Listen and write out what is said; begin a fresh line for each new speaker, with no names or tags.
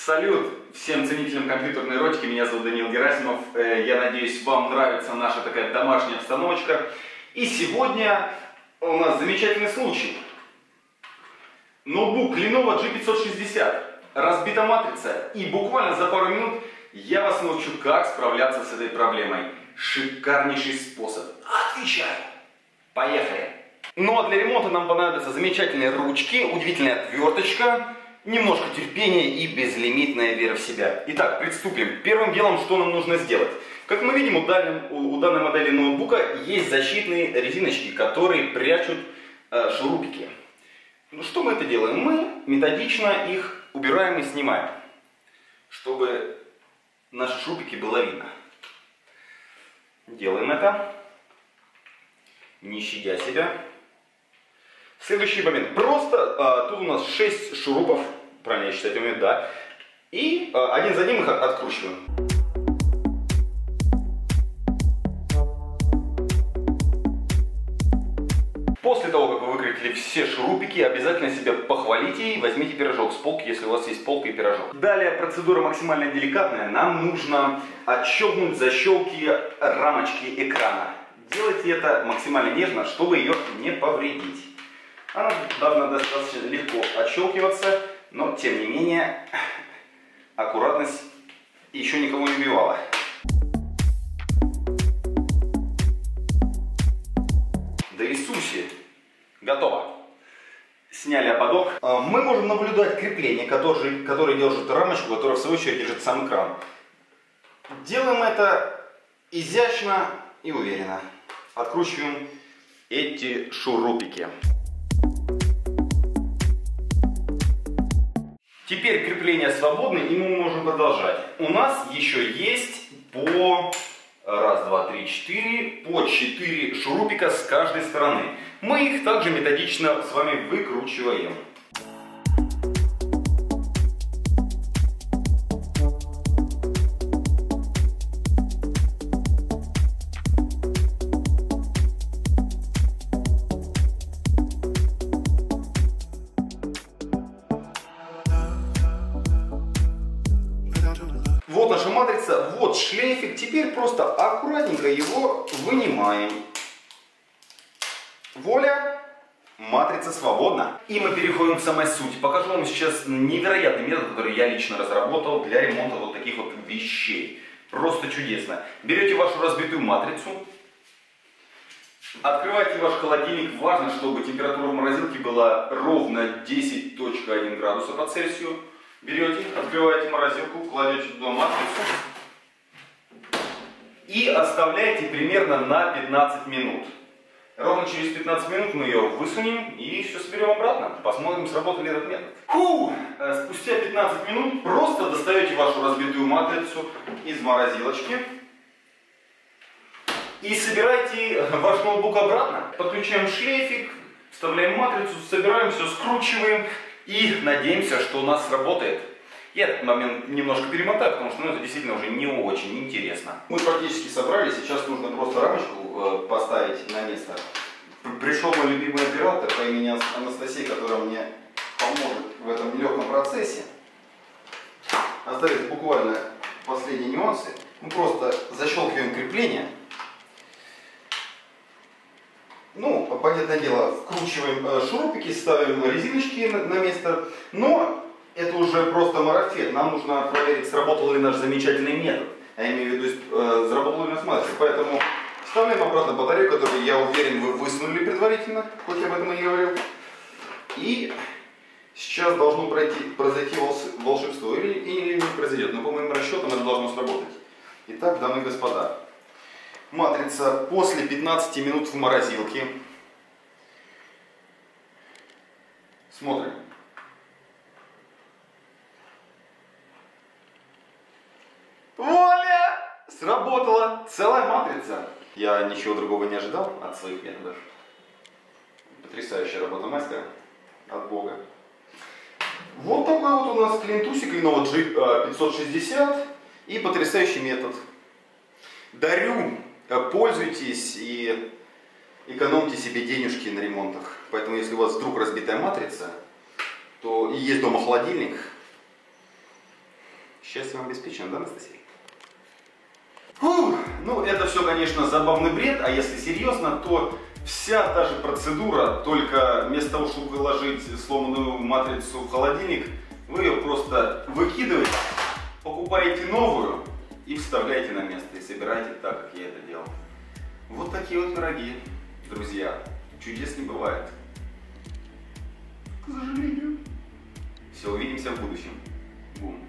Салют всем ценителям компьютерной эротики, меня зовут Даниил Герасимов. Я надеюсь, вам нравится наша такая домашняя обстановочка. И сегодня у нас замечательный случай. Ноутбук Lenovo G560, разбита матрица, и буквально за пару минут я вас научу, как справляться с этой проблемой. Шикарнейший способ. Отвечаю. Поехали. Ну а для ремонта нам понадобятся замечательные ручки, удивительная отверточка, немножко терпения и безлимитная вера в себя. Итак, приступим. Первым делом, что нам нужно сделать? Как мы видим, у данной модели ноутбука есть защитные резиночки, которые прячут шурупики. Ну, что мы это делаем? Мы методично их убираем и снимаем, чтобы наши шурупики было видно. Делаем это, не щадя себя. Следующий момент. Просто тут у нас 6 шурупов, правильно я считаю, момент, да. И один за одним их откручиваем. После того, как вы выкрутили все шурупики, обязательно себя похвалите и возьмите пирожок с полки, если у вас есть полка и пирожок. Далее процедура максимально деликатная. Нам нужно отщелкнуть защелки рамочки экрана. Делайте это максимально нежно, чтобы ее не повредить. Она должна достаточно легко отщелкиваться, но тем не менее аккуратность еще никого не убивала. Да Иисусе! Готово. Сняли ободок. Мы можем наблюдать крепление, которое держит рамочку, которая в свою очередь держит сам экран. Делаем это изящно и уверенно. Откручиваем эти шурупики. Теперь крепление свободно, и мы можем продолжать. У нас еще есть по 4 шурупика с каждой стороны. Мы их также методично с вами выкручиваем. Вот наша матрица, вот шлейфик. Теперь просто аккуратненько его вынимаем. Вуаля! Матрица свободна. И мы переходим к самой сути. Покажу вам сейчас невероятный метод, который я лично разработал для ремонта вот таких вот вещей. Просто чудесно. Берете вашу разбитую матрицу, открываете ваш холодильник. Важно, чтобы температура в морозилке была ровно 10,1 градуса по Цельсию. Берете, открываете морозилку, кладете туда матрицу и оставляете примерно на 15 минут. Ровно через 15 минут мы ее высунем и все соберем обратно. Посмотрим, сработал ли этот метод. Спустя 15 минут просто достаете вашу разбитую матрицу из морозилочки и собираете ваш ноутбук обратно. Подключаем шлейфик, вставляем матрицу, собираем все, скручиваем. И надеемся, что у нас сработает. Я этот момент немножко перемотаю, потому что это действительно уже не очень интересно. Мы практически собрали, сейчас нужно просто рамочку поставить на место. Пришел мой любимый оператор по имени Анастасия, которая мне поможет в этом нелегком процессе. Остались буквально последние нюансы. Мы просто защелкиваем крепление. Ну, понятное дело, вкручиваем шурупики, ставим резиночки на место, но это уже просто марафет. Нам нужно проверить, сработал ли наш замечательный метод. Я имею в виду, заработал ли у нас матрица. Поэтому вставляем обратно батарею, которую, я уверен, вы высунули предварительно, хоть об этом и не говорил. И сейчас должно произойти волшебство. Или не произойдет, но по моим расчетам это должно сработать. Итак, дамы и господа. Матрица после 15 минут в морозилке. Смотрим. Вуаля! Сработала целая матрица. Я ничего другого не ожидал от своих методов. Потрясающая работа мастера. От Бога. Вот такой вот у нас клиентусик Lenovo G560 и потрясающий метод. Дарю. Пользуйтесь и экономьте себе денежки на ремонтах. Поэтому, если у вас вдруг разбитая матрица, то и есть дома холодильник, Счастье вам обеспечено, да, Анастасия? Фух, ну, это все, конечно, забавный бред, а если серьезно, то вся та же процедура, только вместо того, чтобы выложить сломанную матрицу в холодильник, вы ее просто выкидываете, покупаете новую и вставляете на место, и собираете так, как я это делал. Вот такие вот пироги, друзья. Чудес не бывает. К сожалению. Все, увидимся в будущем. Бум.